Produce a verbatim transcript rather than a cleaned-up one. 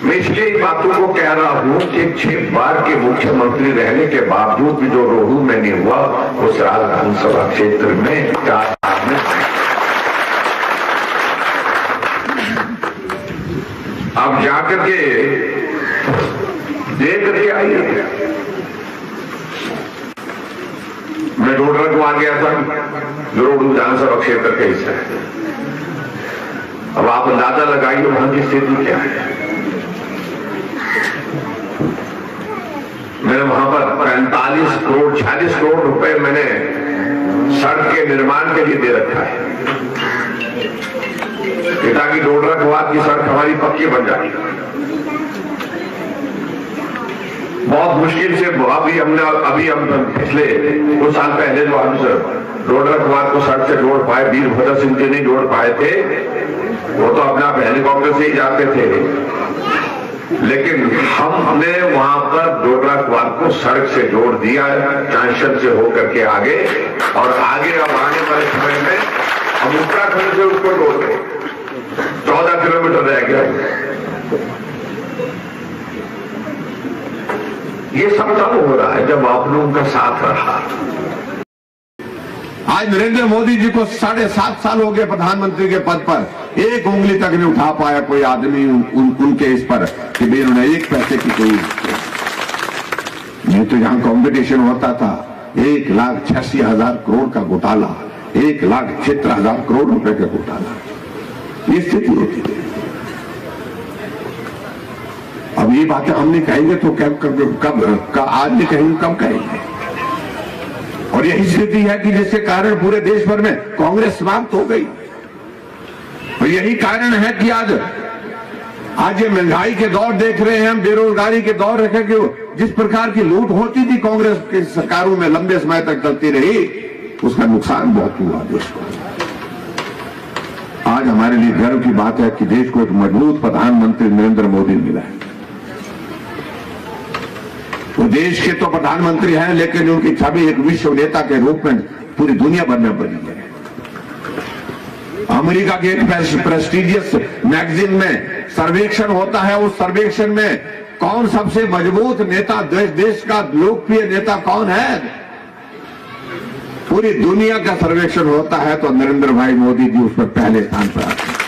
मैं इसलिए इन बातों को कह रहा हूं कि छह बार के मुख्यमंत्री रहने के बावजूद भी जो रोहू में नहीं हुआ उस विधानसभा क्षेत्र में चार में अब जाकर के देख करके आइए। मैं डोडरा को आ गया था जो रोहू विधानसभा क्षेत्र का हिस्सा है। अब आप अंदाजा लगाइए वहां की स्थिति क्या है। मैंने वहां पर पैंतालीस करोड़ छियालीस करोड़ रुपए मैंने सड़क के निर्माण के लिए दे रखा है ताकि डोडरा कुआत की सड़क हमारी पक्की बन जाए। बहुत मुश्किल से अभी हमने अभी हम पिछले कुछ साल पहले जो हम डोडरा कुआत को सड़क से जोड़ पाए, वीरभद्र सिंह जी नहीं जोड़ पाए थे, वो तो अपना हेलीकॉप्टर से ही जाते थे, लेकिन हमने वहां पर डोडरा कुआत को सड़क से जोड़ दिया चांशल से होकर के आगे, और आगे अब आने वाले समय में हम उत्तराखंड से उसको जोड़ दें। चौदह किलोमीटर रह गया। ये सब तब हो रहा है जब आप लोगों का साथ रहा। आज नरेंद्र मोदी जी को साढ़े सात साल हो गए प्रधानमंत्री के पद पर, एक उंगली तक नहीं उठा पाया कोई आदमी उन, उन, उनके इस पर कि भाई उन्होंने एक पैसे की कोई नहीं। तो यहां कंपटीशन होता था एक लाख छियासी हजार करोड़ का घोटाला, एक लाख छिहत्तर हजार करोड़ रुपए का घोटाला, ये स्थिति होती थी। अब ये बातें हमने कहेंगे तो कब कब कब आज नहीं कहेंगे, कब कहेंगे। और यही स्थिति है कि जिसके कारण पूरे देश भर में कांग्रेस समाप्त हो गई। और यही कारण है कि आज आज ये महंगाई के दौर देख रहे हैं हम, बेरोजगारी के दौर रखे कि जिस प्रकार की लूट होती थी कांग्रेस की सरकारों में लंबे समय तक चलती रही, उसका नुकसान बहुत हुआ देश को। आज हमारे लिए गर्व की बात है कि देश को एक मजबूत प्रधानमंत्री नरेंद्र मोदी मिला है। वो देश के तो प्रधानमंत्री हैं, लेकिन उनकी छवि एक विश्व नेता के रूप में पूरी दुनिया भर में बनी है। अमेरिका के एक प्रेस्टिजियस मैगजीन में सर्वेक्षण होता है, उस सर्वेक्षण में कौन सबसे मजबूत नेता, देश, देश का लोकप्रिय नेता कौन है, पूरी दुनिया का सर्वेक्षण होता है तो नरेंद्र भाई मोदी जी उस पर पहले स्थान पर आते हैं।